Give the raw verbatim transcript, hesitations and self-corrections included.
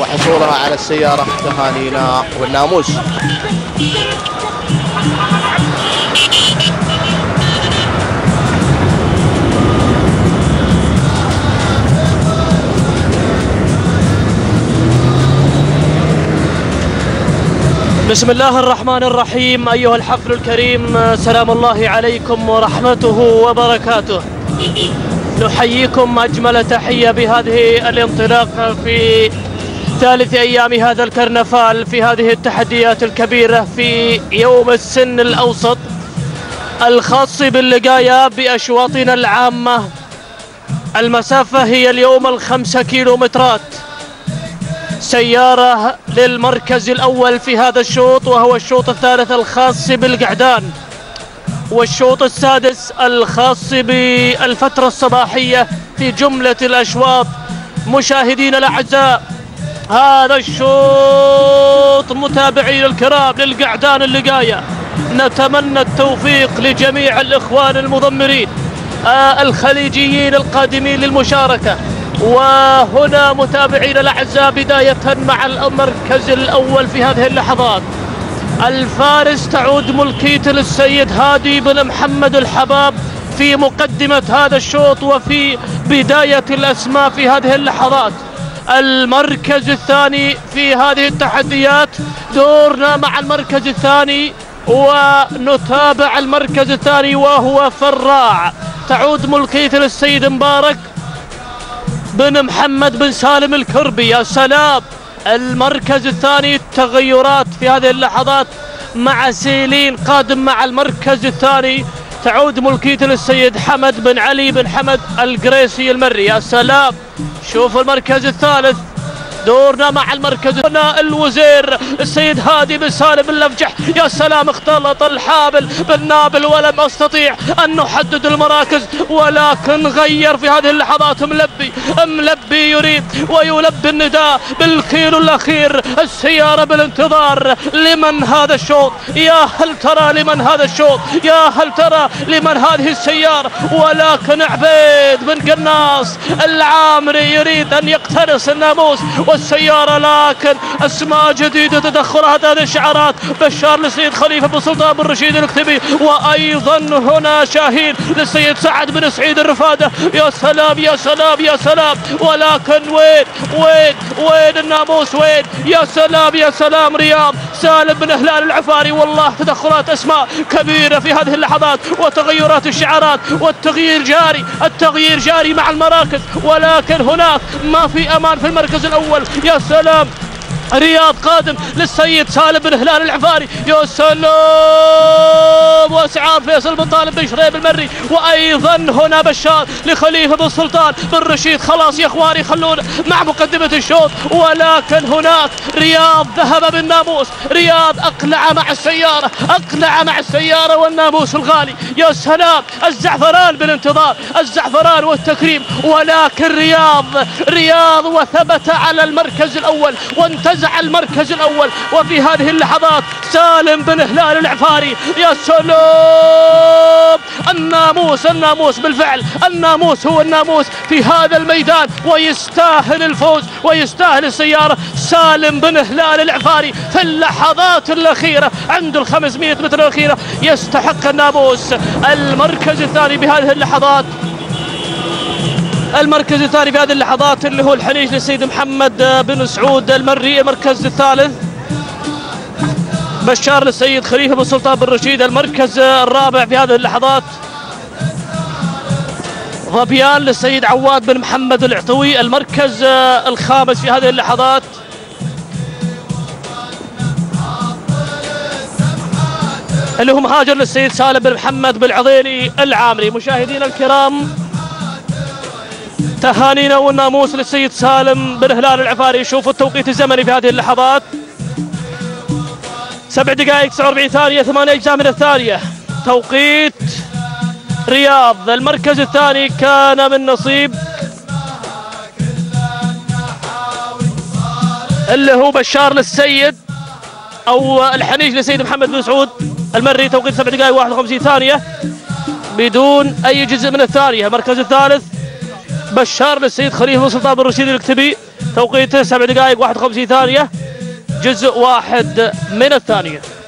حصولها على السيارة. تهانينا والناموس. بسم الله الرحمن الرحيم. أيها الحفل الكريم، سلام الله عليكم ورحمته وبركاته. نحييكم أجمل تحية بهذه الانطلاقة في ثالث أيام هذا الكرنفال، في هذه التحديات الكبيرة في يوم السن الأوسط الخاص باللقاية بأشواطنا العامة. المسافة هي اليوم الخمسة كيلومترات. سيارة للمركز الأول في هذا الشوط، وهو الشوط الثالث الخاص بالقعدان، والشوط السادس الخاص بالفترة الصباحية في جملة الأشواط. مشاهدينا الأعزاء، هذا الشوط متابعين الكرام للقعدان اللقاية، نتمنى التوفيق لجميع الإخوان المضمرين آه الخليجيين القادمين للمشاركة. وهنا متابعينا الأعزاء، بداية مع المركز الأول في هذه اللحظات، الفارس تعود ملكيته للسيد هادي بن محمد الحباب في مقدمة هذا الشوط وفي بداية الأسماء في هذه اللحظات. المركز الثاني في هذه التحديات، دورنا مع المركز الثاني ونتابع المركز الثاني، وهو فراع تعود ملكيته للسيد مبارك بن محمد بن سالم الكربي. يا سلام. المركز الثاني، التغيرات في هذه اللحظات مع سيلين قادم مع المركز الثاني، تعود ملكيته للسيد حمد بن علي بن حمد القريسي المري. يا سلام. شوف المركز الثالث، دورنا مع المركز هنا الوزير السيد هادي بن سالم اللفجح. يا سلام. اختلط الحابل بالنابل ولم استطيع ان نحدد المراكز، ولكن غير في هذه اللحظات. ملبي ملبي يريد ويلبي النداء بالكيلو الاخير. السياره بالانتظار. لمن هذا الشوط؟ يا هل ترى لمن هذا الشوط؟ يا هل ترى لمن هذه السياره؟ ولكن عبيد بن قناص العامري يريد ان يقتنص الناموس والسيارة، لكن أسماء جديدة تدخلها هذه الشعارات. بشار للسيد خليفة بن سلطان بن رشيد الكتبي، وأيضا هنا شاهين للسيد سعد بن سعيد الرفادة. يا سلام يا سلام يا سلام. ولكن وين وين وين الناموس؟ وين؟ يا سلام يا سلام. رياض سالم بن هلال العفاري. والله تدخلات أسماء كبيرة في هذه اللحظات، وتغيرات الشعارات، والتغيير جاري، التغيير جاري مع المراكز، ولكن هناك ما في أمان في المركز الأول. يا سلام. رياض قادم للسيد سالم بن هلال العفاري. يا سلام. واسعار فيصل بن طالب بن شريب المري، وايضا هنا بشار لخليفه بن سلطان بن رشيد. خلاص يا اخواني، خلونا مع مقدمه الشوط. ولكن هناك رياض ذهب بالناموس. رياض اقلع مع السياره، اقلع مع السياره والناموس الغالي. يا سلام. الزعفران بالانتظار، الزعفران والتكريم. ولكن رياض رياض وثبت على المركز الاول وانتزع المركز الأول. وفي هذه اللحظات سالم بن هلال العفاري. يا سلام. الناموس الناموس بالفعل، الناموس هو الناموس في هذا الميدان، ويستاهل الفوز ويستاهل السيارة. سالم بن هلال العفاري في اللحظات الأخيرة عند الخمسمائة متر الأخيرة يستحق الناموس. المركز الثاني بهذه اللحظات، المركز الثاني في هذه اللحظات اللي هو الحنيش للسيد محمد بن سعود المري. المركز الثالث بشار للسيد خليفة بن سلطان بن رشيد. المركز الرابع في هذه اللحظات ظبيان للسيد عواد بن محمد العطوي. المركز الخامس في هذه اللحظات اللي هو مهاجر للسيد سالم بن محمد بن العضيلي العامري. مشاهدينا الكرام، تهانينا والناموس للسيد سالم بن هلال العفاري. شوفوا التوقيت الزمني في هذه اللحظات، سبع دقائق تسعة وأربعين ثانية، ثمانية أجزاء من الثانية توقيت رياض. المركز الثاني كان من نصيب اللي هو بشار للسيد أو الحنيش للسيد محمد بن سعود المري، توقيت سبع دقائق واحد وخمسين ثانية بدون أي جزء من الثانية. المركز الثالث بشار للسيد خليفة بن سلطان بن رشيد الكتبي، توقيته سبع دقائق واحد وخمسين ثانية، جزء واحد من الثانية.